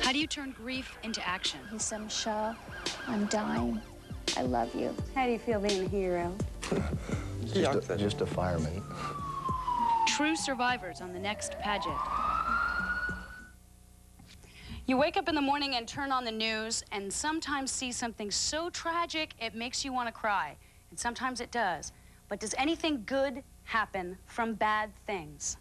How do you turn grief into action? He said, Michelle, I'm dying. I love you. How do you feel being a hero? Just a fireman. True survivors on the next Paget. You wake up in the morning and turn on the news and sometimes see something so tragic it makes you want to cry. And sometimes it does. But does anything good happen from bad things?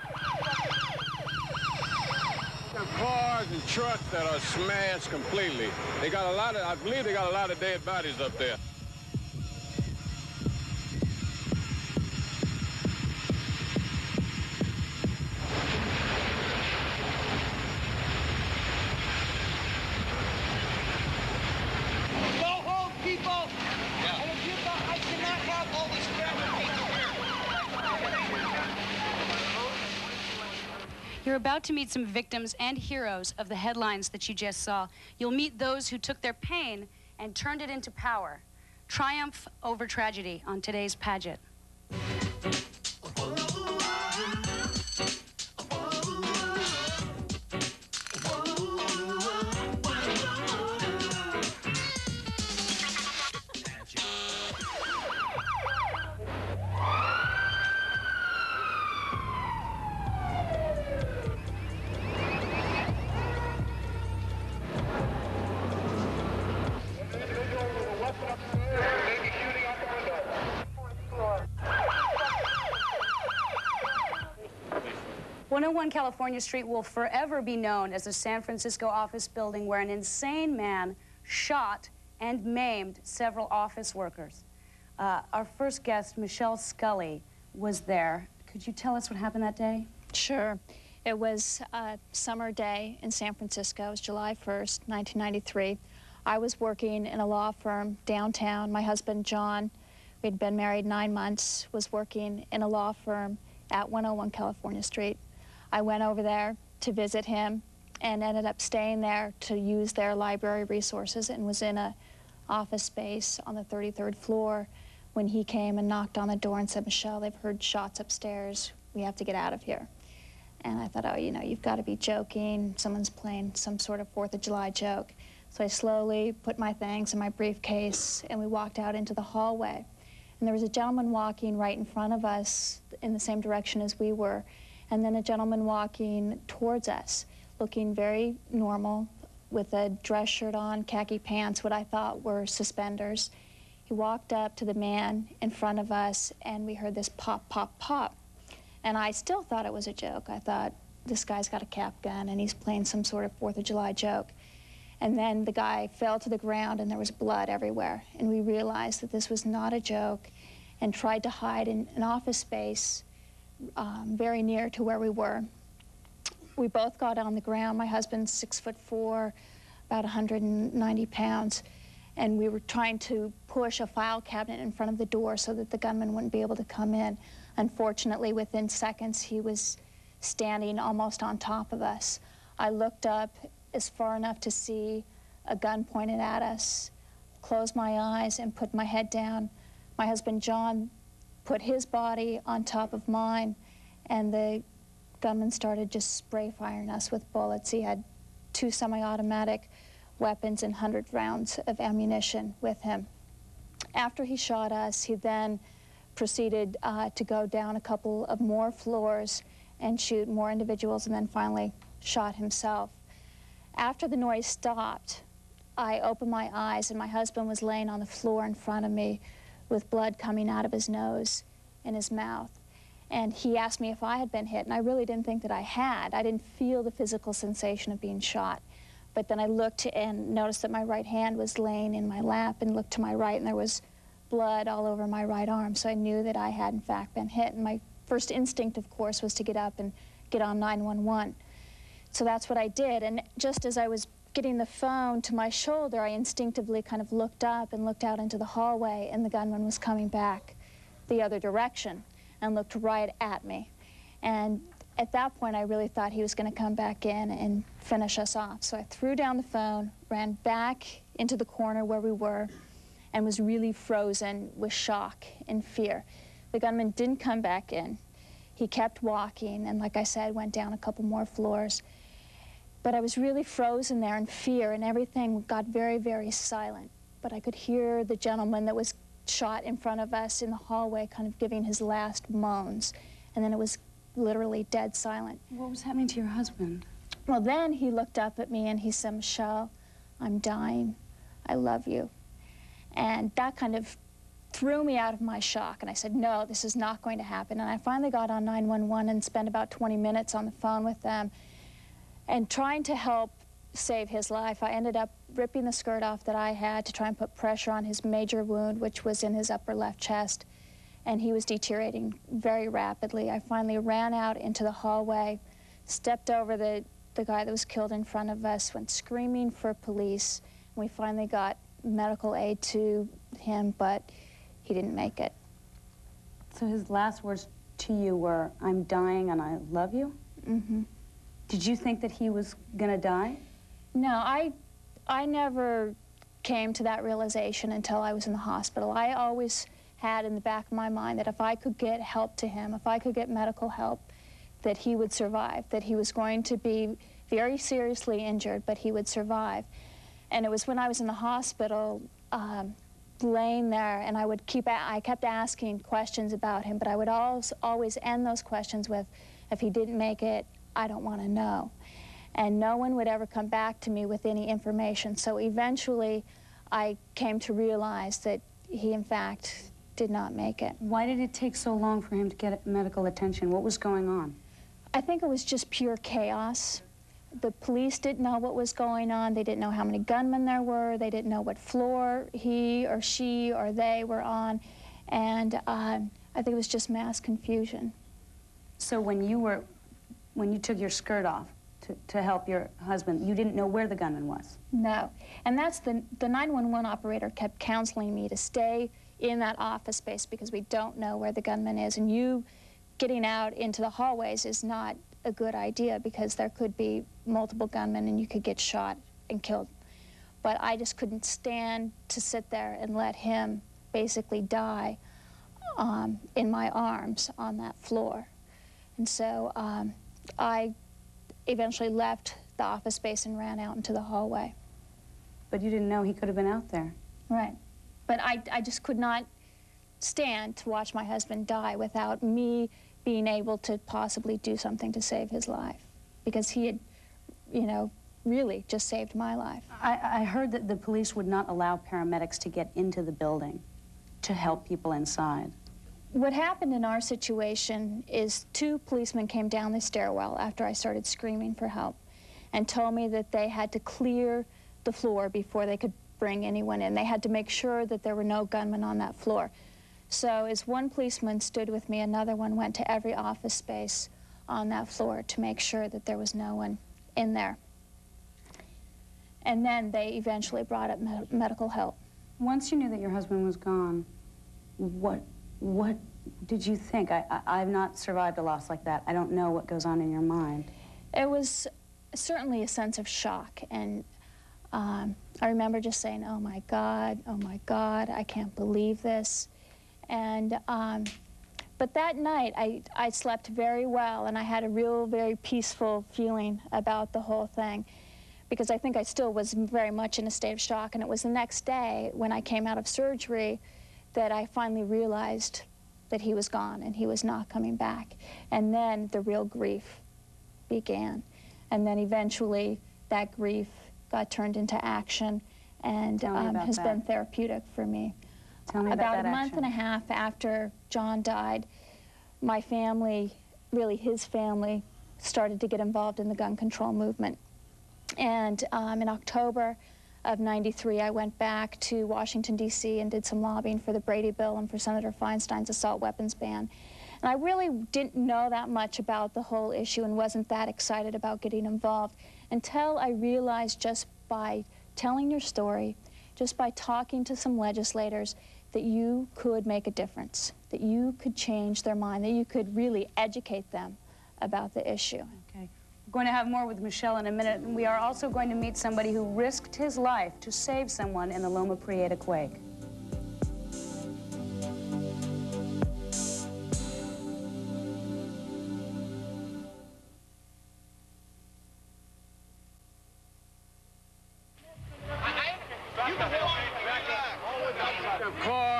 Cars and trucks that are smashed completely. They got a lot of, I believe they got a lot of dead bodies up there. Go home, people! Yeah. And if you thought I cannot have all these family people here. You're about to meet some victims and heroes of the headlines that you just saw. You'll meet those who took their pain and turned it into power. Triumph over tragedy on today's Paget. California Street will forever be known as the San Francisco office building where an insane man shot and maimed several office workers. Our first guest, Michelle Scully, was there. Could you tell us what happened that day? Sure. It was a summer day in San Francisco. It was July 1st, 1993. I was working in a law firm downtown. My husband, John, we'd been married 9 months, was working in a law firm at 101 California Street. I went over there to visit him and ended up staying there to use their library resources and was in an office space on the 33rd floor when he came and knocked on the door and said, Michelle, they've heard shots upstairs. We have to get out of here. And I thought, oh, you know, you've got to be joking. Someone's playing some sort of 4th of July joke. So I slowly put my things in my briefcase and we walked out into the hallway. And there was a gentleman walking right in front of us in the same direction as we were. And then a gentleman walking towards us, looking very normal, with a dress shirt on, khaki pants, what I thought were suspenders. He walked up to the man in front of us, and we heard this pop, pop, pop. And I still thought it was a joke. I thought, this guy's got a cap gun, and he's playing some sort of 4th of July joke. And then the guy fell to the ground, and there was blood everywhere. And we realized that this was not a joke, and tried to hide in an office space very near to where we were. We both got on the ground. My husband's 6'4", about 190 pounds, and we were trying to push a file cabinet in front of the door so that the gunman wouldn't be able to come in. Unfortunately, within seconds, he was standing almost on top of us. I looked up as far enough to see a gun pointed at us, closed my eyes, and put my head down. My husband, John, put his body on top of mine, and the gunman started just spray firing us with bullets. He had 2 semi-automatic weapons and 100 rounds of ammunition with him. After he shot us, he then proceeded to go down a couple of more floors and shoot more individuals, and then finally shot himself. After the noise stopped, I opened my eyes, and my husband was laying on the floor in front of me with blood coming out of his nose and his mouth. And he asked me if I had been hit, and I really didn't think that I had. I didn't feel the physical sensation of being shot. But then I looked and noticed that my right hand was laying in my lap, and looked to my right, and there was blood all over my right arm. So I knew that I had, in fact, been hit. And my first instinct, of course, was to get up and get on 911. So that's what I did. And just as I was getting the phone to my shoulder, I instinctively kind of looked up and looked out into the hallway, and the gunman was coming back the other direction and looked right at me. And at that point, I really thought he was going to come back in and finish us off. So I threw down the phone, ran back into the corner where we were, and was really frozen with shock and fear. The gunman didn't come back in. He kept walking, and like I said, went down a couple more floors. But I was really frozen there in fear, and everything got very, very silent. But I could hear the gentleman that was shot in front of us in the hallway kind of giving his last moans. And then it was literally dead silent. What was happening to your husband? Well, then he looked up at me and he said, "Michelle, I'm dying. I love you." And that kind of threw me out of my shock. And I said, no, this is not going to happen. And I finally got on 911 and spent about 20 minutes on the phone with them and trying to help save his life. I ended up ripping the skirt off that I had to try and put pressure on his major wound, which was in his upper left chest, and he was deteriorating very rapidly. I finally ran out into the hallway, stepped over the guy that was killed in front of us, went screaming for police, and we finally got medical aid to him, but he didn't make it. So his last words to you were, "I'm dying and I love you"? Mm-hmm. Did you think that he was gonna die? No, I never came to that realization until I was in the hospital. I always had in the back of my mind that if I could get help to him, if I could get medical help, that he would survive, that he was going to be very seriously injured, but he would survive. And it was when I was in the hospital, laying there, and I kept asking questions about him, but I would always end those questions with, if he didn't make it, I don't want to know. And no one would ever come back to me with any information. So eventually, I came to realize that he, in fact, did not make it. Why did it take so long for him to get medical attention? What was going on? I think it was just pure chaos. The police didn't know what was going on. They didn't know how many gunmen there were. They didn't know what floor he or she or they were on. And I think it was just mass confusion. So when you took your skirt off to help your husband, you didn't know where the gunman was? No. And that's the 911 operator kept counseling me to stay in that office space because we don't know where the gunman is. And you getting out into the hallways is not a good idea because there could be multiple gunmen and you could get shot and killed. But I just couldn't stand to sit there and let him basically die in my arms on that floor. And so I eventually left the office space and ran out into the hallway. But you didn't know he could have been out there. Right. But I just could not stand to watch my husband die without me being able to possibly do something to save his life, because he had, you know, really just saved my life. I heard that the police would not allow paramedics to get into the building to help people inside. What happened in our situation is 2 policemen came down the stairwell after I started screaming for help and told me that they had to clear the floor before they could bring anyone in. They had to make sure that there were no gunmen on that floor. So as one policeman stood with me, another one went to every office space on that floor to make sure that there was no one in there. And then they eventually brought up medical help. Once you knew that your husband was gone, what did you think? I've not survived a loss like that. I don't know what goes on in your mind. It was certainly a sense of shock, and I remember just saying, oh my God, I can't believe this. And, but that night, I slept very well, and I had a very peaceful feeling about the whole thing, because I think I still was very much in a state of shock. And it was the next day, when I came out of surgery, that I finally realized that he was gone and he was not coming back. And then the real grief began. And then eventually, that grief got turned into action and has been therapeutic for me. Tell me about that a month and a half after John died, my family, really his family, started to get involved in the gun control movement. And in October of '93, I went back to Washington, D.C. and did some lobbying for the Brady Bill and for Senator Feinstein's assault weapons ban. And I really didn't know that much about the whole issue and wasn't that excited about getting involved until I realized, just by telling your story, just by talking to some legislators, that you could make a difference, that you could change their mind, that you could really educate them about the issue. Okay. We're going to have more with Michelle in a minute, and we are also going to meet somebody who risked his life to save someone in the Loma Prieta quake.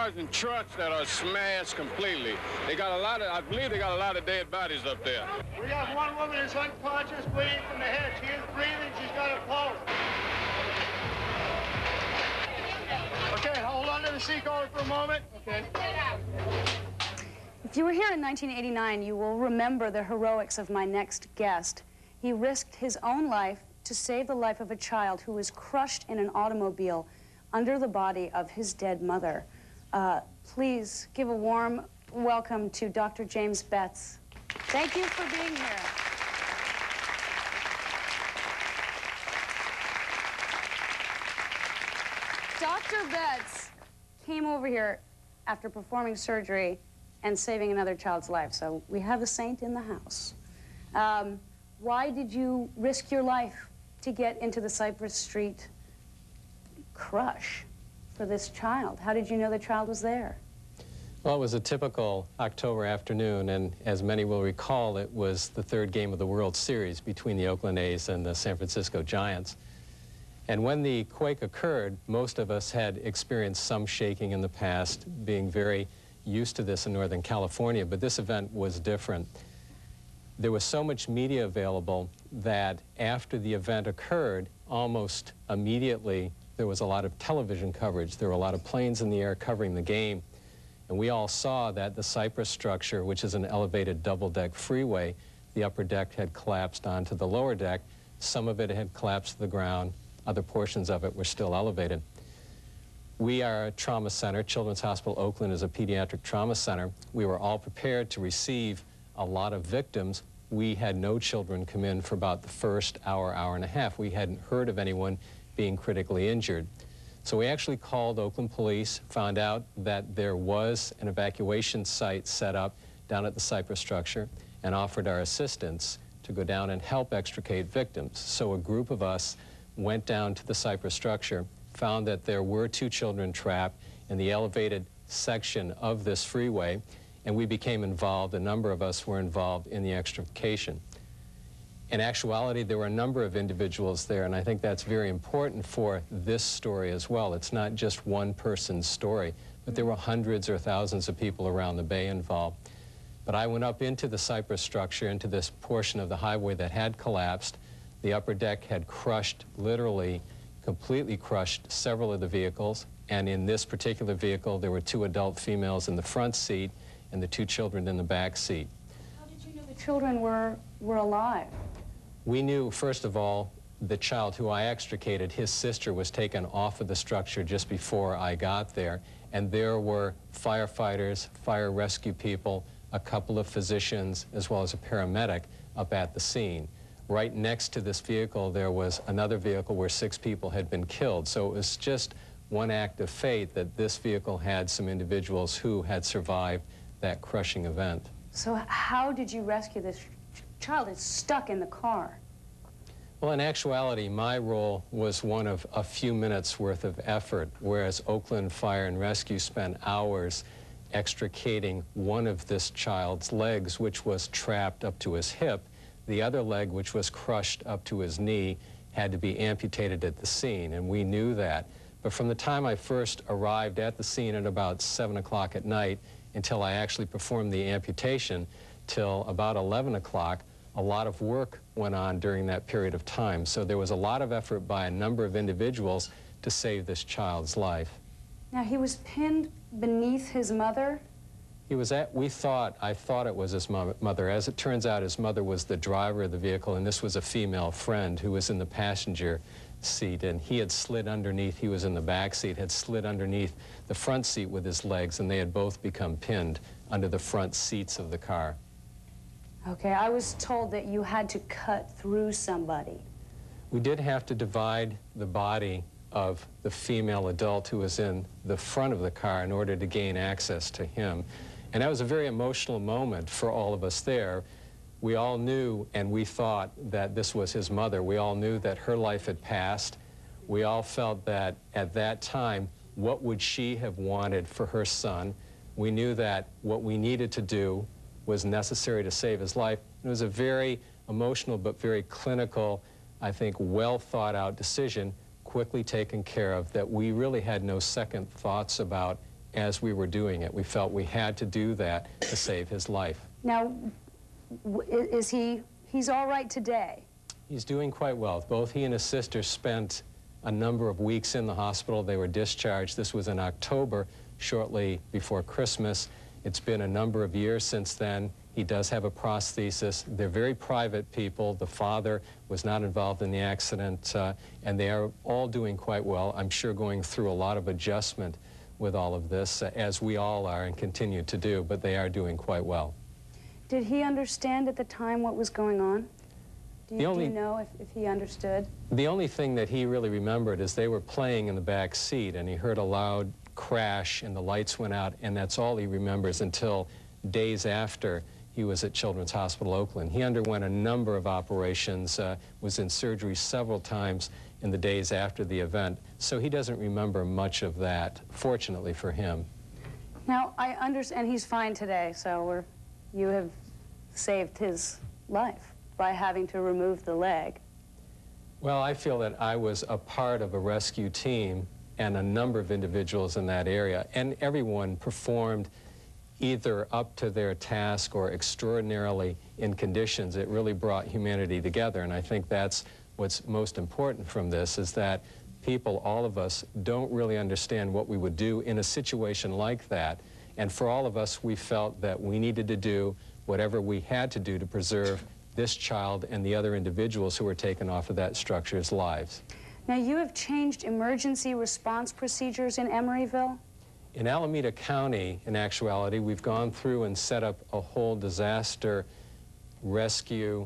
cars and trucks that are smashed completely. They got a lot of, I believe they got a lot of dead bodies up there. We have one woman who's unconscious, bleeding from the head. She is breathing. She's got a pulse. Okay, hold on to the seat over for a moment. Okay. If you were here in 1989, you will remember the heroics of my next guest. He risked his own life to save the life of a child who was crushed in an automobile under the body of his dead mother. Please give a warm welcome to Dr. James Betts. Thank you for being here. Dr. Betts came over here after performing surgery and saving another child's life, so we have a saint in the house. Why did you risk your life to get into the Cypress Street crush for this child? How did you know the child was there? Well, it was a typical October afternoon, and as many will recall, it was the third game of the World Series between the Oakland A's and the San Francisco Giants. And when the quake occurred, most of us had experienced some shaking in the past, being very used to this in Northern California, but this event was different. There was so much media available that after the event occurred, almost immediately, there was a lot of television coverage. There were a lot of planes in the air covering the game. And we all saw that the Cypress Structure, which is an elevated double-deck freeway, the upper deck had collapsed onto the lower deck. Some of it had collapsed to the ground. Other portions of it were still elevated. We are a trauma center. Children's Hospital Oakland is a pediatric trauma center. We were all prepared to receive a lot of victims. We had no children come in for about the first hour, hour and a half. We hadn't heard of anyone being critically injured. So we actually called Oakland Police, found out that there was an evacuation site set up down at the Cypress Structure, and offered our assistance to go down and help extricate victims. So a group of us went down to the Cypress Structure, found that there were 2 children trapped in the elevated section of this freeway, and we became involved. A number of us were involved in the extrication. In actuality, there were a number of individuals there, and I think that's very important for this story as well. It's not just one person's story, but there were hundreds or thousands of people around the bay involved. But I went up into the Cypress Structure, into this portion of the highway that had collapsed. The upper deck had crushed, literally, completely crushed several of the vehicles, and in this particular vehicle, there were 2 adult females in the front seat and the 2 children in the back seat. How did you know the children were alive? We knew, first of all, the child who I extricated, his sister was taken off of the structure just before I got there, and there were firefighters, fire rescue people, a couple of physicians, as well as a paramedic up at the scene. Right next to this vehicle, there was another vehicle where 6 people had been killed. So it was just one act of fate that this vehicle had some individuals who had survived that crushing event. So how did you rescue this child? It's stuck in the car. Well, in actuality, my role was one of a few minutes worth of effort, whereas Oakland Fire and Rescue spent hours extricating one of this child's legs, which was trapped up to his hip. The other leg, which was crushed up to his knee, had to be amputated at the scene, and we knew that. But from the time I first arrived at the scene at about 7 o'clock at night until I actually performed the amputation till about 11 o'clock, a lot of work went on during that period of time. So there was a lot of effort by a number of individuals to save this child's life. Now, he was pinned beneath his mother? He was I thought it was his mother. As it turns out, his mother was the driver of the vehicle, and this was a female friend who was in the passenger seat, and he had slid underneath. He was in the back seat, had slid underneath the front seat with his legs, and they had both become pinned under the front seats of the car. Okay, I was told that you had to cut through somebody. We did have to divide the body of the female adult who was in the front of the car in order to gain access to him. And that was a very emotional moment for all of us there. We all knew, and we thought that this was his mother. We all knew that her life had passed. We all felt that at that time, what would she have wanted for her son? We knew that what we needed to do was necessary to save his life. It was a very emotional but very clinical, I think, well thought out decision, quickly taken care of, that we really had no second thoughts about as we were doing it. We felt we had to do that to save his life. Now, he's all right today? He's doing quite well. Both he and his sister spent a number of weeks in the hospital. They were discharged. This was in October, shortly before Christmas. It's been a number of years since then. He does have a prosthesis. They're very private people. The father was not involved in the accident, and they are all doing quite well. I'm sure going through a lot of adjustment with all of this, as we all are and continue to do, but they are doing quite well. Did he understand at the time what was going on? Do you know if he understood? The only thing that he really remembered is they were playing in the back seat, and he heard a loud crash, and the lights went out, and that's all he remembers until days after he was at Children's Hospital Oakland. He underwent a number of operations, was in surgery several times in the days after the event, so he doesn't remember much of that, fortunately for him. Now, I understand he's fine today, so you have saved his life by having to remove the leg. Well, I feel that I was a part of a rescue team and a number of individuals in that area, and everyone performed either up to their task or extraordinarily in conditions. It really brought humanity together, and I think that's what's most important from this, is that people, all of us, don't really understand what we would do in a situation like that, and for all of us, we felt that we needed to do whatever we had to do to preserve this child and the other individuals who were taken off of that structure's lives. Now, you have changed emergency response procedures in Emeryville? In Alameda County, in actuality, we've gone through and set up a whole disaster rescue,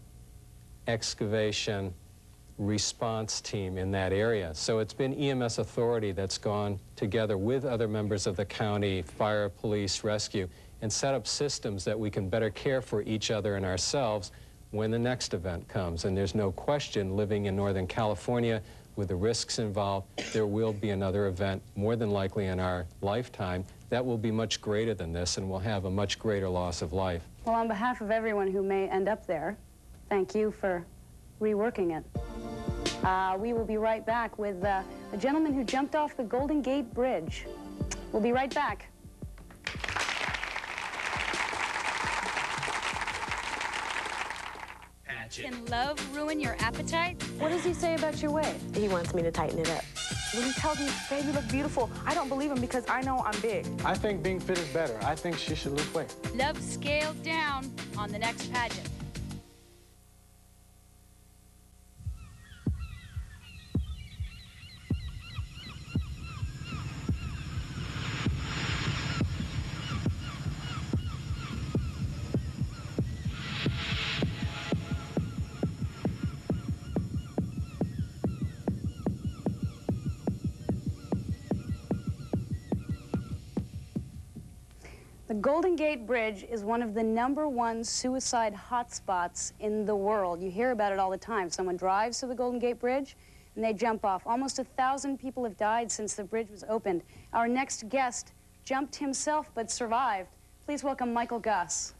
excavation, response team in that area. So it's been EMS Authority that's gone together with other members of the county, fire, police, rescue, and set up systems that we can better care for each other and ourselves when the next event comes. And there's no question, living in Northern California, with the risks involved, there will be another event, more than likely in our lifetime, that will be much greater than this and will have a much greater loss of life. Well, on behalf of everyone who may end up there, thank you for reworking it. We will be right back with a gentleman who jumped off the Golden Gate Bridge. We'll be right back. Can love ruin your appetite? What does he say about your weight? He wants me to tighten it up. When he tells me, babe, you look beautiful, I don't believe him because I know I'm big. I think being fit is better. I think she should lose weight. Love scaled down on the next pageant. The Golden Gate Bridge is one of the #1 suicide hotspots in the world. You hear about it all the time. Someone drives to the Golden Gate Bridge and they jump off. Almost 1,000 people have died since the bridge was opened. Our next guest jumped himself but survived. Please welcome Michael Guss.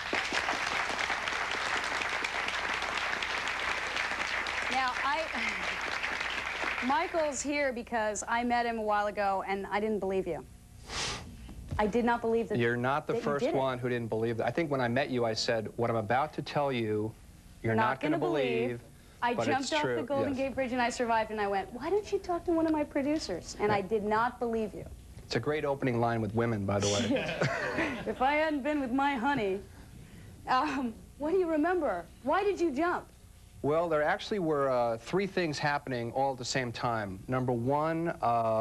Now, Michael's here because I met him a while ago and I didn't believe you. I did not believe that. You're not the first one who didn't believe that. I think when I met you, I said, what I'm about to tell you, you're not going to believe. I jumped off the Golden Gate Bridge and I survived, and I went, why don't you talk to one of my producers? And I did not believe you. It's a great opening line with women, by the way. If I hadn't been with my honey. What do you remember? Why did you jump? Well, there actually were 3 things happening all at the same time. Number one,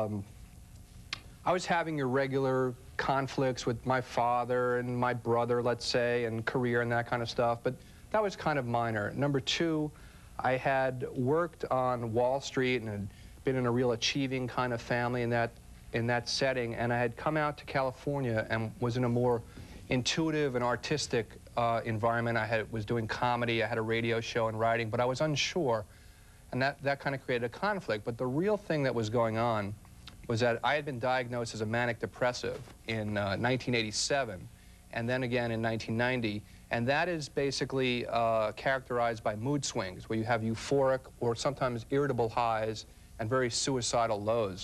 I was having your regular conflicts with my father and my brother, let's say, and career and that kind of stuff, but that was kind of minor. Number 2, I had worked on Wall Street and had been in a real achieving kind of family in that setting, and I had come out to California and was in a more intuitive and artistic environment. I was doing comedy, I had a radio show and writing, but I was unsure, and that kind of created a conflict. But the real thing that was going on was that I had been diagnosed as a manic depressive in 1987, and then again in 1990, and that is basically characterized by mood swings, where you have euphoric or sometimes irritable highs and very suicidal lows.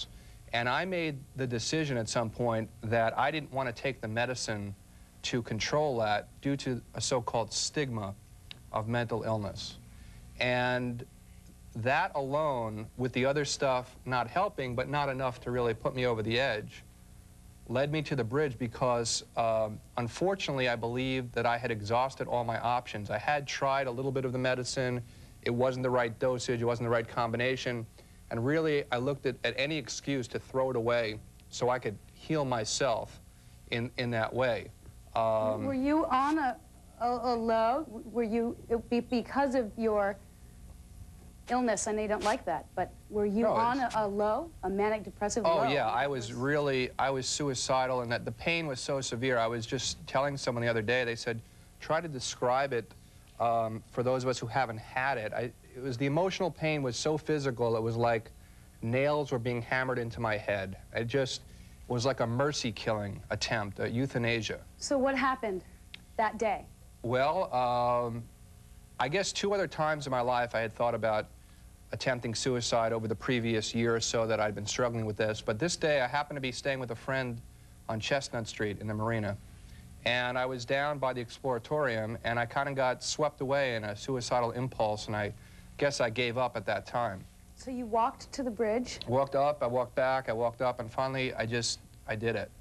And I made the decision at some point that I didn't want to take the medicine to control that due to a so-called stigma of mental illness. And that alone, with the other stuff not helping, but not enough to really put me over the edge, led me to the bridge because, unfortunately, I believed that I had exhausted all my options. I had tried a little bit of the medicine. It wasn't the right dosage. It wasn't the right combination. And really, I looked at any excuse to throw it away so I could heal myself in that way. Were you on a low? Were you, because of your illness, I know you don't like that, but were you on a low, a manic depressive low? Oh yeah, I was suicidal, and that the pain was so severe. I was just telling someone the other day, they said, try to describe it for those of us who haven't had it. It was, the emotional pain was so physical, it was like nails were being hammered into my head. It just was like a mercy killing attempt, euthanasia. So what happened that day? Well, I guess 2 other times in my life I had thought about attempting suicide over the previous year or so that I'd been struggling with this. But this day I happened to be staying with a friend on Chestnut Street in the marina. And I was down by the Exploratorium, and I kind of got swept away in a suicidal impulse, and I guess I gave up at that time. So you walked to the bridge? Walked up, I walked back, I walked up, and finally I did it.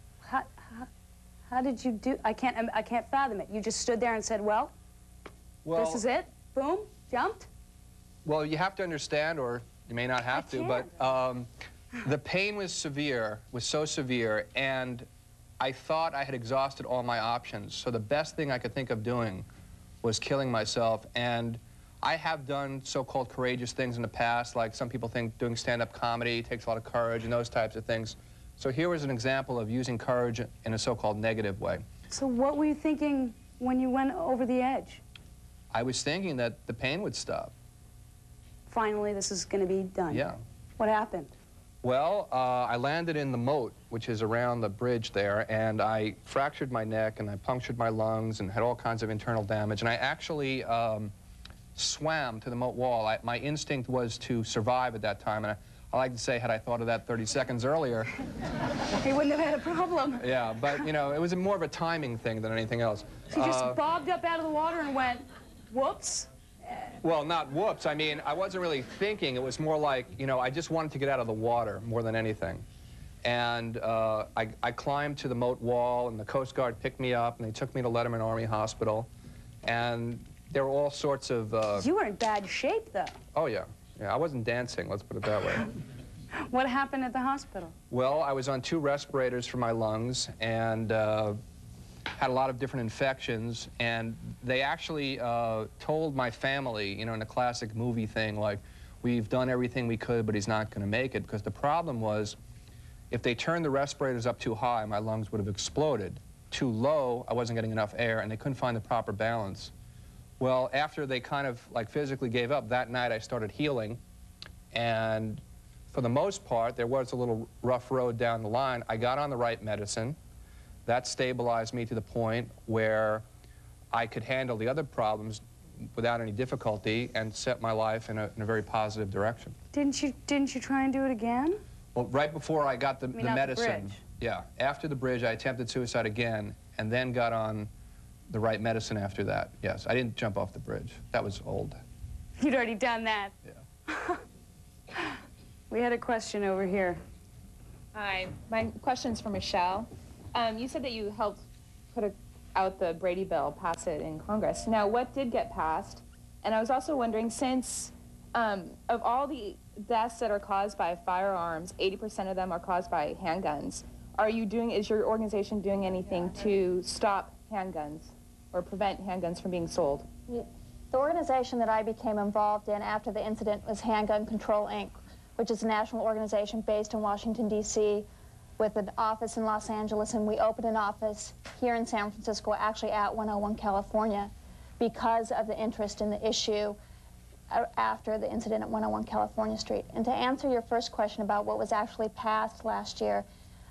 How did you do? I can't fathom it. You just stood there and said, well, this is it? Boom, jumped? Well, you have to understand, or you may not have to, but the pain was severe, was so severe, and I thought I had exhausted all my options. So the best thing I could think of doing was killing myself. And I have done so-called courageous things in the past, like some people think doing stand-up comedy takes a lot of courage and those types of things. So here was an example of using courage in a so-called negative way. So what were you thinking when you went over the edge? I was thinking that the pain would stop. Finally, this is going to be done. Yeah. What happened? Well, I landed in the moat, which is around the bridge there, and I fractured my neck, and I punctured my lungs, and had all kinds of internal damage. And I actually swam to the moat wall. My instinct was to survive at that time, and I like to say, had I thought of that 30 seconds earlier... He wouldn't have had a problem. Yeah, but, you know, it was more of a timing thing than anything else. So you just bobbed up out of the water and went, whoops? Well, not whoops. I mean, I wasn't really thinking. It was more like, you know, I just wanted to get out of the water more than anything. And I climbed to the moat wall, and the Coast Guard picked me up, and they took me to Letterman Army Hospital. And there were all sorts of... You were in bad shape, though. Oh, yeah. Yeah, I wasn't dancing, let's put it that way. What happened at the hospital? Well, I was on 2 respirators for my lungs, and had a lot of different infections, and they actually told my family, you know, in a classic movie thing, like, we've done everything we could, but he's not going to make it, because the problem was, if they turned the respirators up too high, my lungs would have exploded. Too low, I wasn't getting enough air, and they couldn't find the proper balance. Well, after they kind of, like, physically gave up, that night I started healing, and for the most part, there was a little rough road down the line. I got on the right medicine. That stabilized me to the point where I could handle the other problems without any difficulty and set my life in a very positive direction. Didn't you try and do it again? Well, right before I got the medicine, the yeah, after the bridge, I attempted suicide again, and then got on the right medicine after that. Yes, I didn't jump off the bridge. That was old. You'd already done that. Yeah. We had a question over here. Hi, my question's for Michelle. You said that you helped put out the Brady bill, pass it in Congress. Now, what did get passed? And I was also wondering, since of all the deaths that are caused by firearms, 80% of them are caused by handguns. Is your organization doing anything to stop handguns or prevent handguns from being sold? The organization that I became involved in after the incident was Handgun Control, Inc., which is a national organization based in Washington, D.C., with an office in Los Angeles, and we opened an office here in San Francisco, actually at 101 California, because of the interest in the issue after the incident at 101 California Street. And to answer your first question about what was actually passed last year,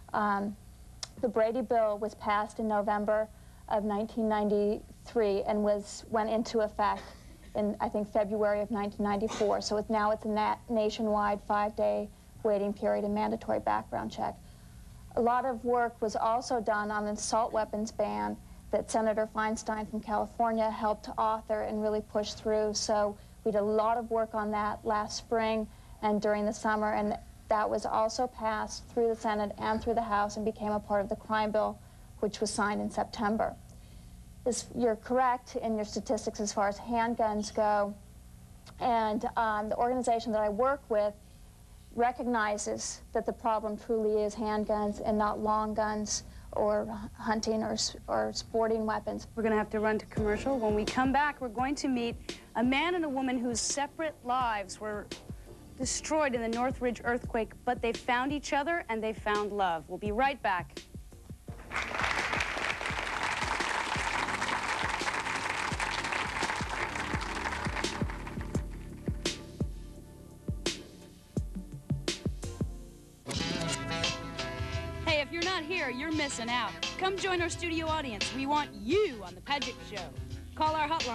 the Brady bill was passed in November of 1993 and went into effect in, I think, February of 1994. So now it's a nationwide 5-day waiting period and mandatory background check. A lot of work was also done on an assault weapons ban that Senator Feinstein from California helped to author and really push through. So we did a lot of work on that last spring and during the summer, and that was also passed through the Senate and through the House and became a part of the crime bill, which was signed in September. You're correct in your statistics as far as handguns go, and the organization that I work with recognizes that the problem truly is handguns and not long guns or hunting or sporting weapons. We're going to have to run to commercial. When we come back, we're going to meet a man and a woman whose separate lives were destroyed in the Northridge earthquake, but they found each other and they found love. We'll be right back. Hey, if you're not here, you're missing out. Come join our studio audience. We want you on the Paget Show. Call our hotline.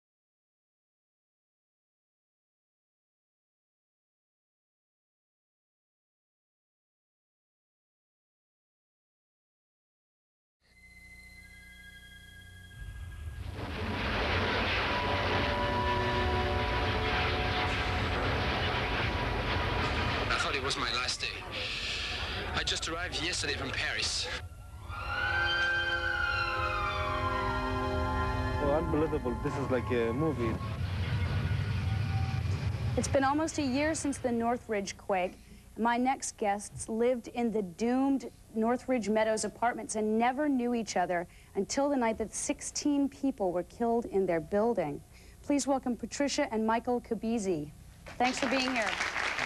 I thought it was my last day. I just arrived yesterday from Paris. Oh, unbelievable. This is like a movie. It's been almost a year since the Northridge quake. My next guests lived in the doomed Northridge Meadows apartments and never knew each other until the night that 16 people were killed in their building. Please welcome Patricia and Michael Kabezi. Thanks for being here.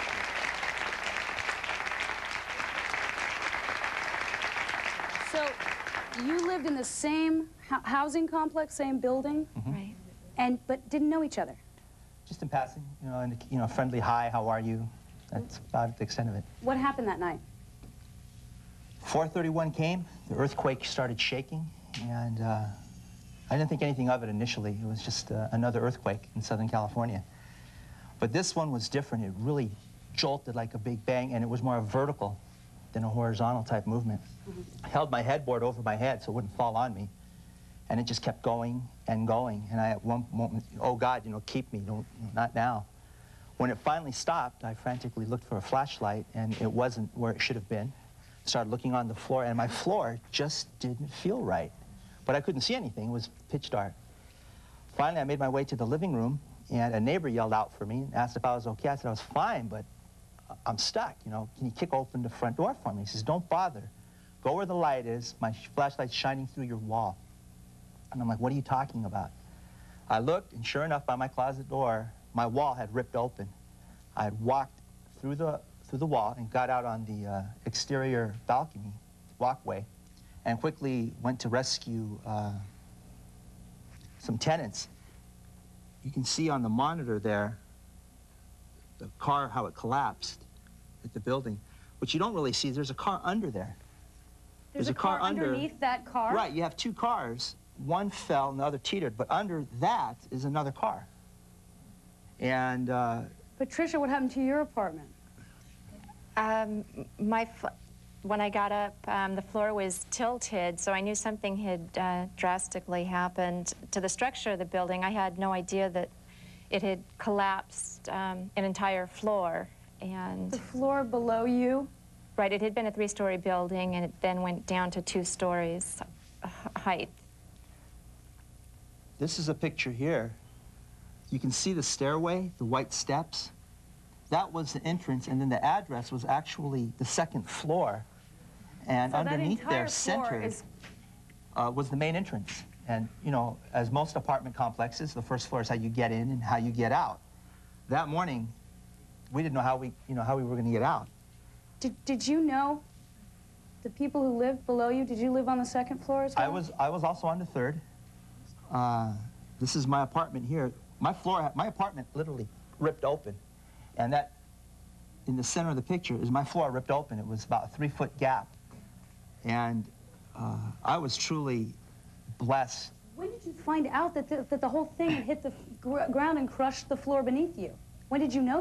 So, you lived in the same housing complex, same building? Mm-hmm. Right. But didn't know each other? Just in passing, friendly hi, how are you? That's about the extent of it. What happened that night? 431 came, the earthquake started shaking, and I didn't think anything of it initially. It was just another earthquake in Southern California. But this one was different. It really jolted like a big bang, and it was more vertical than a horizontal type movement. Mm-hmm. I held my headboard over my head so it wouldn't fall on me, and it just kept going and going. And I, at one moment, oh God, keep me, not now. When it finally stopped, I frantically looked for a flashlight, and it wasn't where it should have been. Started looking on the floor, and my floor just didn't feel right. But I couldn't see anything. It was pitch dark. Finally, I made my way to the living room, and a neighbor yelled out for me and asked if I was okay. I said I was fine, but I'm stuck, Can you kick open the front door for me? He says, don't bother. Go where the light is. My flashlight's shining through your wall. And I'm like, what are you talking about? I looked, and sure enough, by my closet door, my wall had ripped open. I had walked through the wall and got out on the exterior balcony walkway and quickly went to rescue some tenants. You can see on the monitor there the car, how it collapsed at the building. What you don't really see is there's a car under there. There's a car underneath that car? Right, you have two cars. One fell and the other teetered, but under that is another car. And Patricia, what happened to your apartment? When I got up, the floor was tilted, so I knew something had drastically happened to the structure of the building. I had no idea that it had collapsed an entire floor. And the floor below you? Right, it had been a 3-story building, and it then went down to 2 stories height. This is a picture here. You can see the stairway, the white steps. That was the entrance, and then the address was actually the 2nd floor. And so underneath there, centered, was the main entrance. And, as most apartment complexes, the first floor is how you get in and how you get out. That morning, we didn't know how we were going to get out. Did you know the people who lived below you? Did you live on the 2nd floor as well? I was also on the 3rd. This is my apartment here. My apartment literally ripped open. And that, in the center of the picture, is my floor ripped open. It was about a 3-foot gap. And I was truly blessed. When did you find out that the whole thing had hit the ground and crushed the floor beneath you? When did you know that?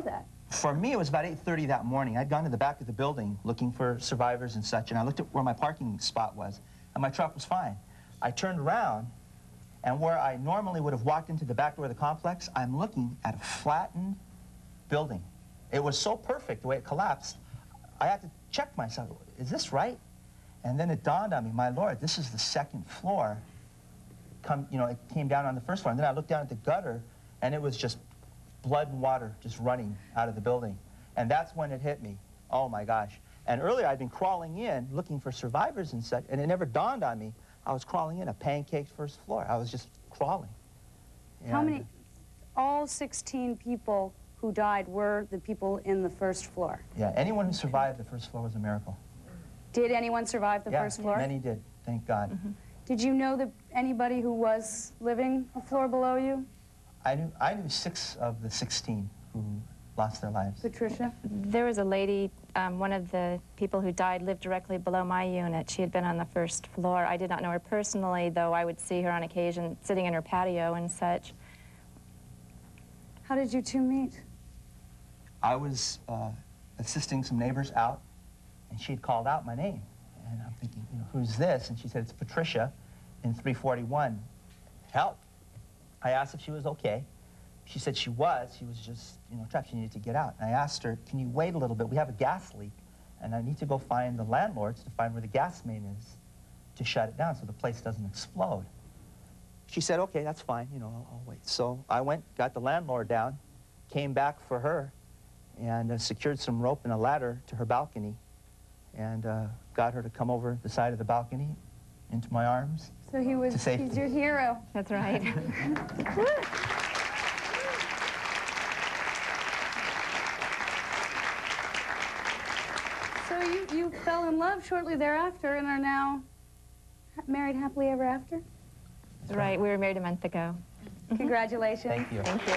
For me, it was about 8:30 that morning. I'd gone to the back of the building looking for survivors and such, and I looked at where my parking spot was, and my truck was fine. I turned around, and where I normally would have walked into the back door of the complex, I'm looking at a flattened building. It was so perfect the way it collapsed. I had to check myself. Is this right? And then it dawned on me, my Lord, this is the second floor. It came down on the first floor. And then I looked down at the gutter, and it was just blood and water just running out of the building. And that's when it hit me. Oh, my gosh. And earlier, I'd been crawling in, looking for survivors and such, and it never dawned on me. I was crawling in a pancaked first floor. I was just crawling. How many? All 16 people who died were the people in the first floor. Yeah, anyone who survived the first floor was a miracle. Did anyone survive the first floor? Yeah, many did, thank God. Mm-hmm. Did you know that anybody who was living a floor below you? I knew 6 of the 16 who lost their lives. Patricia? There was a lady, one of the people who died lived directly below my unit. She had been on the first floor. I did not know her personally, though I would see her on occasion sitting in her patio and such. How did you two meet? I was assisting some neighbors out, and she had called out my name. And I'm thinking, who's this? And she said, it's Patricia in 341. Help. I asked if she was okay. She said she was just, trapped. She needed to get out. And I asked her, can you wait a little bit? We have a gas leak, and I need to go find the landlords to find where the gas main is to shut it down so the place doesn't explode. She said, okay, that's fine, I'll wait. So I went, got the landlord down, came back for her, and secured some rope and a ladder to her balcony, and got her to come over the side of the balcony into my arms. So he's your hero. That's right. So you fell in love shortly thereafter and are now married happily ever after? That's right. We were married a month ago. Congratulations. Thank you. Thank you.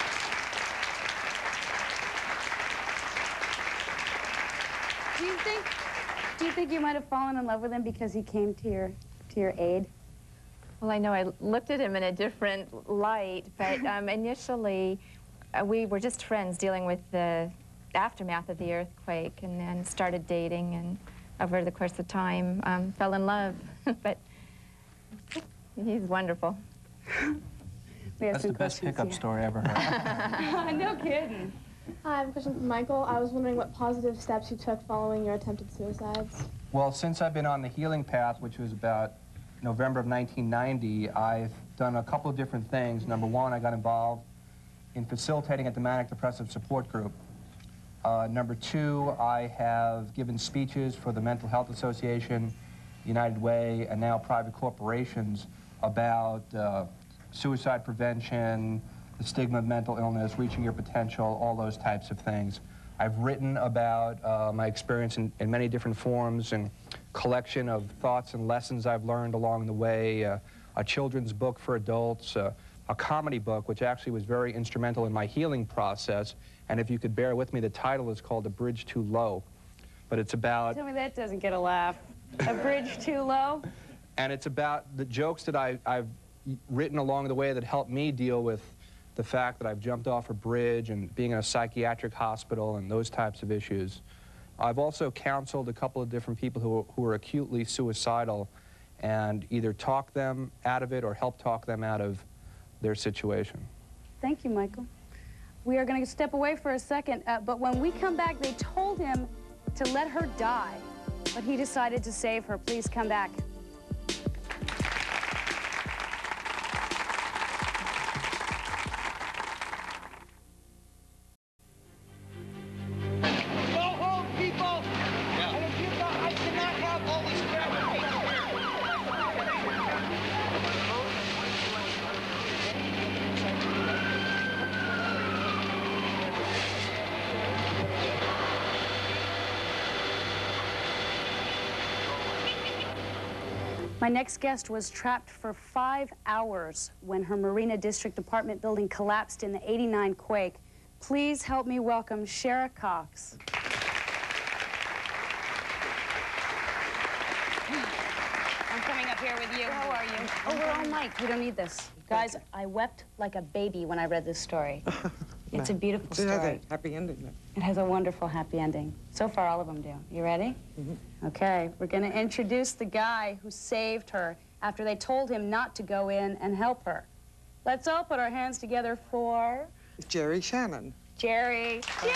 Do you think you might have fallen in love with him because he came to your aid? Well, I know I looked at him in a different light, but initially we were just friends dealing with the aftermath of the earthquake, and then started dating, and over the course of time fell in love. But he's wonderful. That's the best pickup story I ever heard. No kidding. Hi, I have a question for Michael. I was wondering what positive steps you took following your attempted suicides. Well, since I've been on the healing path, which was about November of 1990, I've done a couple of different things. Number one, I got involved in facilitating at the Manic Depressive Support Group. Number two, I have given speeches for the Mental Health Association, United Way, and now private corporations about suicide prevention, the stigma of mental illness, reaching your potential, all those types of things. I've written about my experience in many different forms, and collection of thoughts and lessons I've learned along the way, a children's book for adults, a comedy book, which actually was very instrumental in my healing process. And if you could bear with me, the title is called A Bridge Too Low. But it's about... Tell me that doesn't get a laugh. A bridge too low? And it's about the jokes that I've written along the way that helped me deal with the fact that I've jumped off a bridge and being in a psychiatric hospital and those types of issues. I've also counseled a couple of different people who are acutely suicidal, and either talk them out of it or help talk them out of their situation. Thank you, Michael. We are going to step away for a second, but when we come back, they told him to let her die, but he decided to save her. Please come back. My next guest was trapped for 5 hours when her Marina District apartment building collapsed in the '89 quake. Please help me welcome Shara Cox. I'm coming up here with you. How are you? Oh, we're all mic. We don't need this. Guys, I wept like a baby when I read this story. It's a beautiful story. It has a happy ending. It has a wonderful happy ending. So far, all of them do. You ready? Mm-hmm. Okay, we're going to introduce the guy who saved her after they told him not to go in and help her. Let's all put our hands together for... Jerry Shannon. Jerry. Jerry!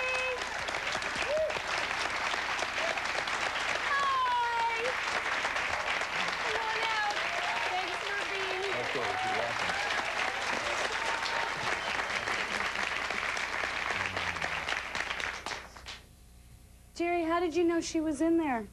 Jerry, how did you know she was in there?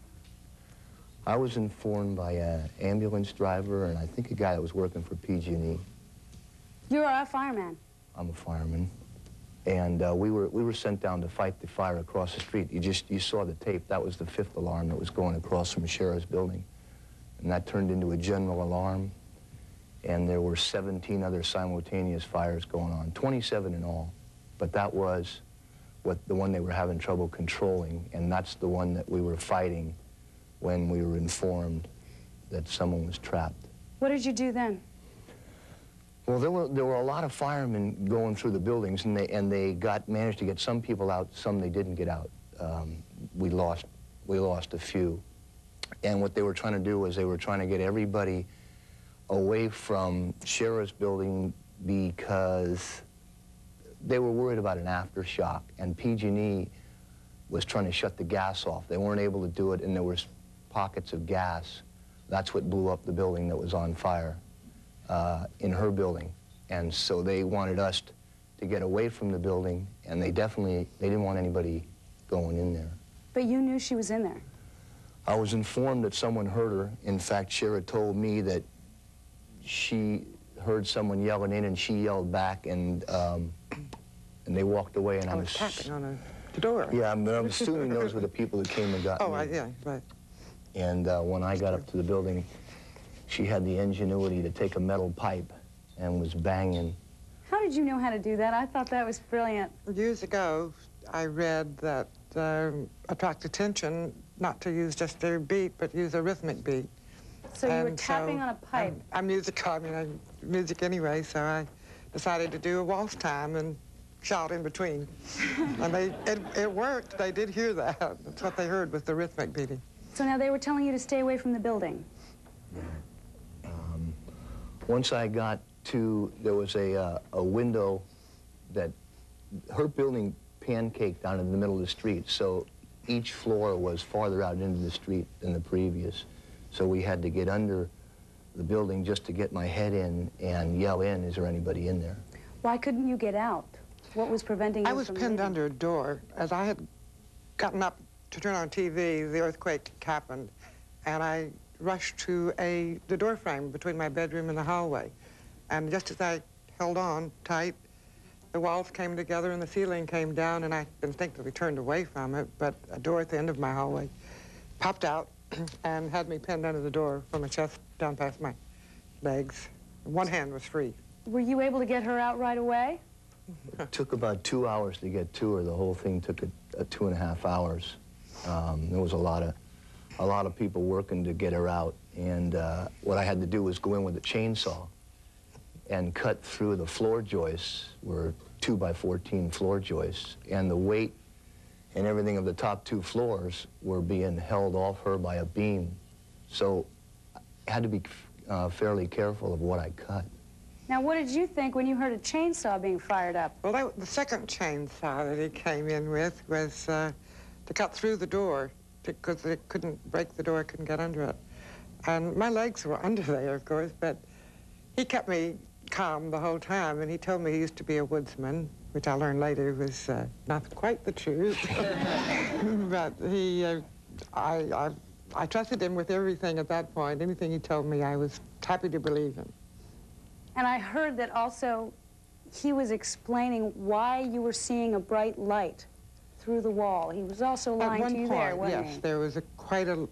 I was informed by an ambulance driver and I think a guy that was working for PG&E. You're a fireman. I'm a fireman. And we were sent down to fight the fire across the street. You saw the tape. That was the 5th alarm that was going across from Sheriff's building. And that turned into a general alarm. And there were 17 other simultaneous fires going on, 27 in all. But that was the one they were having trouble controlling, and that's the one that we were fighting when we were informed that someone was trapped. What did you do then? Well, there were a lot of firemen going through the buildings, and they managed to get some people out, some they didn't get out. We lost a few. And what they were trying to do was they were trying to get everybody away from Sheriff's building because they were worried about an aftershock, and PG&E was trying to shut the gas off. They weren't able to do it, and there was pockets of gas. That's what blew up the building that was on fire in her building. And so they wanted us to get away from the building, and they didn't want anybody going in there. But you knew she was in there. I was informed that someone heard her. In fact, Shira told me that she heard someone yelling in, and she yelled back, and they walked away. And I was tapping on the door. Yeah, I'm assuming those were the people who came and got me. Yeah, right. And when I got up to the building, she had the ingenuity to take a metal pipe and was banging. How did you know how to do that? I thought that was brilliant. Years ago, I read that attract attention, not to use just a beat, but use a rhythmic beat. So you were tapping on a pipe. I'm musical. I mean, I'm music anyway, so I decided to do a waltz time and shout in between. And it worked. They did hear that. That's what they heard with the rhythmic beating. So now they were telling you to stay away from the building. Once I got to, there was a window that, her building pancaked down in the middle of the street, so each floor was farther out into the street than the previous. So we had to get under the building just to get my head in and yell in, is there anybody in there? Why couldn't you get out? What was preventing you from I was pinned leaving? under a door. As I had gotten up to turn on TV, the earthquake happened, and I rushed to the door frame between my bedroom and the hallway. And just as I held on tight, the walls came together and the ceiling came down, and I instinctively turned away from it, but a door at the end of my hallway popped out and had me pinned under the door from my chest down past my legs. One hand was free. Were you able to get her out right away? It took about 2 hours to get to her. The whole thing took 2.5 hours. There was a lot of people working to get her out, and what I had to do was go in with a chainsaw and cut through the floor joists, were 2x14 floor joists, and the weight and everything of the top 2 floors were being held off her by a beam. So I had to be fairly careful of what I cut. Now, what did you think when you heard a chainsaw being fired up? Well, the second chainsaw that he came in with was to cut through the door, because it couldn't break the door, couldn't get under it. And my legs were under there, of course, but he kept me calm the whole time, and he told me he used to be a woodsman, which I learned later was not quite the truth. But I trusted him with everything at that point. Anything he told me, I was happy to believe him. And I heard that also he was explaining why you were seeing a bright light through the wall. He was also lying to you there, wasn't he? Yes, there was quite a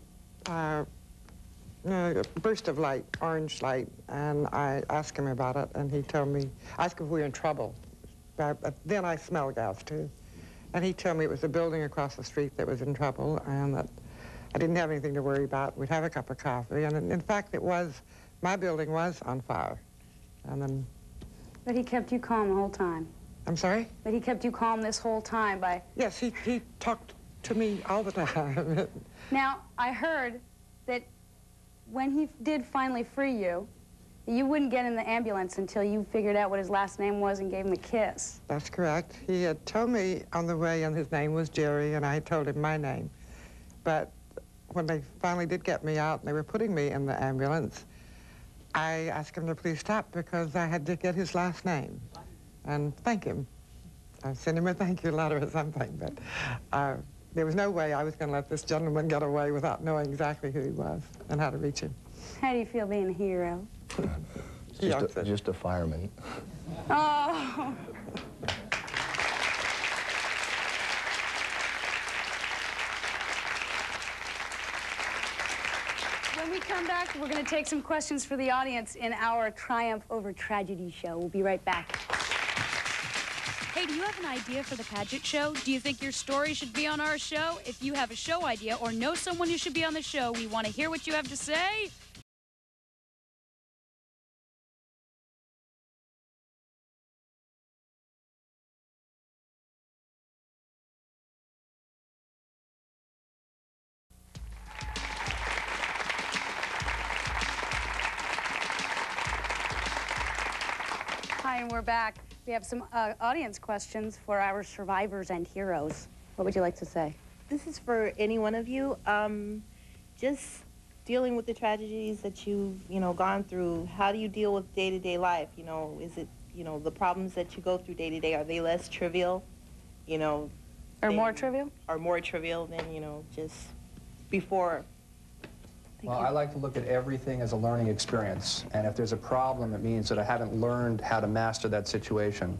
burst of light, orange light, and I asked him about it, and he told me, I asked him if we were in trouble. But then I smelled gas, too. And he told me it was a building across the street that was in trouble, and that I didn't have anything to worry about. We'd have a cup of coffee, and in fact, my building was on fire. And then... But he kept you calm the whole time. I'm sorry? But he kept you calm this whole time by... Yes, he talked to me all the time. Now, I heard that when he did finally free you, you wouldn't get in the ambulance until you figured out what his last name was and gave him a kiss. That's correct. He had told me on the way, and his name was Jerry, and I told him my name. But when they finally did get me out and they were putting me in the ambulance, I asked him to please stop because I had to get his last name and thank him. I sent him a thank you letter or something, but there was no way I was going to let this gentleman get away without knowing exactly who he was and how to reach him. How do you feel being a hero? Just a fireman. Oh. When we come back, we're going to take some questions for the audience in our Triumph Over Tragedy show. We'll be right back. Hey, do you have an idea for the Paget Show? Do you think your story should be on our show? If you have a show idea or know someone who should be on the show, we want to hear what you have to say. Hi, and we're back. We have some audience questions for our survivors and heroes. What would you like to say? This is for any one of you. Just dealing with the tragedies that you've, gone through. How do you deal with day-to-day life? Is it, the problems that you go through day-to-day, are they less trivial? Or more trivial? Or more trivial than, just before. Well, I like to look at everything as a learning experience. And if there's a problem, it means that I haven't learned how to master that situation.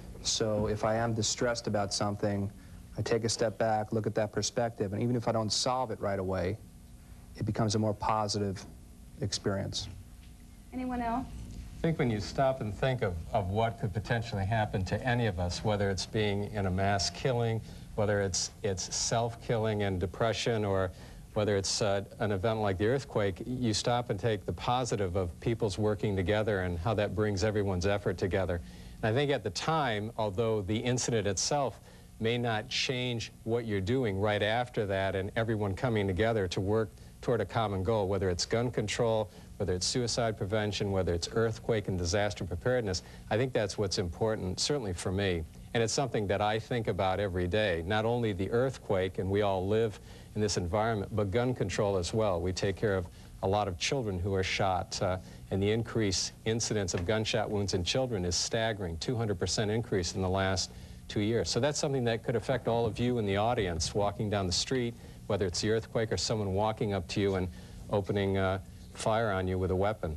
So if I am distressed about something, I take a step back, look at that perspective, and even if I don't solve it right away, it becomes a more positive experience. Anyone else? I think when you stop and think of what could potentially happen to any of us, whether it's being in a mass killing, whether it's self-killing and depression, or whether it's an event like the earthquake, you stop and take the positive of people's working together and how that brings everyone's effort together. And I think at the time, although the incident itself may not change what you're doing right after that and everyone coming together to work toward a common goal, whether it's gun control, whether it's suicide prevention, whether it's earthquake and disaster preparedness, I think that's what's important, certainly for me. And it's something that I think about every day, not only the earthquake, and we all live in this environment, but gun control as well. We take care of a lot of children who are shot, and the increased incidence of gunshot wounds in children is staggering, 200% increase in the last 2 years. So that's something that could affect all of you in the audience walking down the street, whether it's the earthquake or someone walking up to you and opening fire on you with a weapon.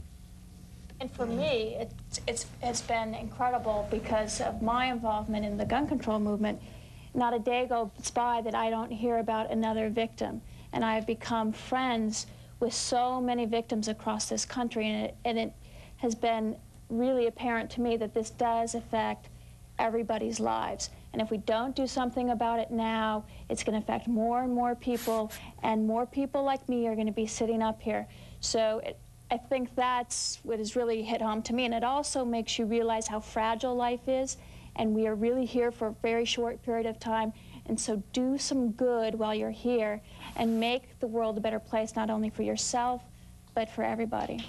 And for me, it's been incredible because of my involvement in the gun control movement. Not a day goes by that I don't hear about another victim. And I have become friends with so many victims across this country, and it has been really apparent to me that this does affect everybody's lives. And if we don't do something about it now, it's going to affect more and more people, and more people like me are going to be sitting up here. So I think that's what has really hit home to me. And it also makes you realize how fragile life is, and we are really here for a very short period of time. And so do some good while you're here and make the world a better place, not only for yourself, but for everybody.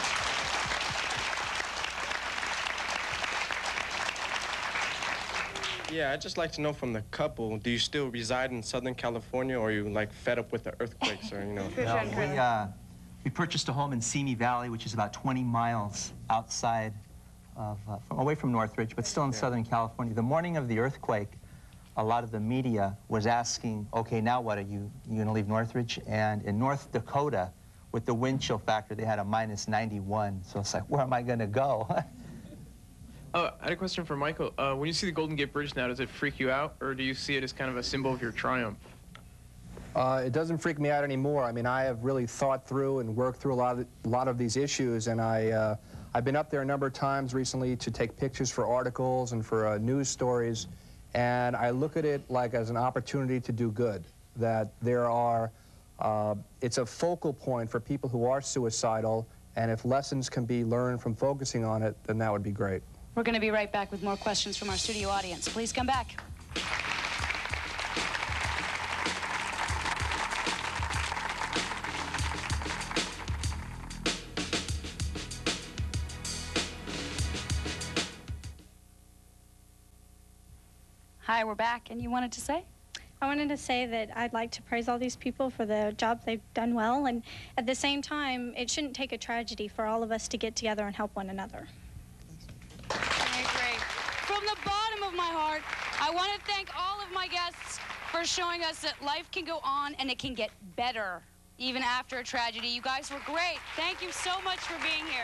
Yeah, I'd just like to know from the couple, do you still reside in Southern California, or are you like fed up with the earthquakes, or No, we purchased a home in Simi Valley, which is about 20 miles outside of, away from Northridge, but still in Southern California. The morning of the earthquake, a lot of the media was asking, okay, now what, are you gonna leave Northridge? And in North Dakota, with the wind chill factor, they had a -91. So it's like, where am I gonna go? I had a question for Michael. When you see the Golden Gate Bridge now, does it freak you out, or do you see it as kind of a symbol of your triumph? It doesn't freak me out anymore. I mean, I have really thought through and worked through a lot of these issues, and I've been up there a number of times recently to take pictures for articles and for news stories, and I look at it like as an opportunity to do good, that there are, it's a focal point for people who are suicidal, and if lessons can be learned from focusing on it, then that would be great. We're going to be right back with more questions from our studio audience. Please come back. Hi, we're back, and you wanted to say? I wanted to say that I'd like to praise all these people for the job they've done well, and at the same time, it shouldn't take a tragedy for all of us to get together and help one another. Okay, great. From the bottom of my heart, I want to thank all of my guests for showing us that life can go on and it can get better, even after a tragedy. You guys were great. Thank you so much for being here.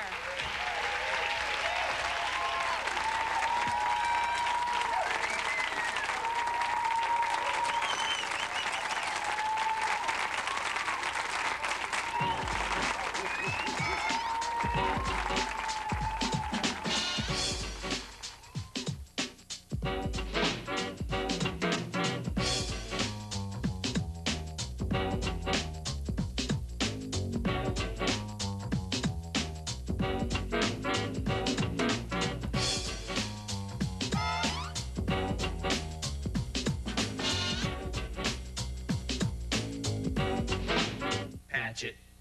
Paget.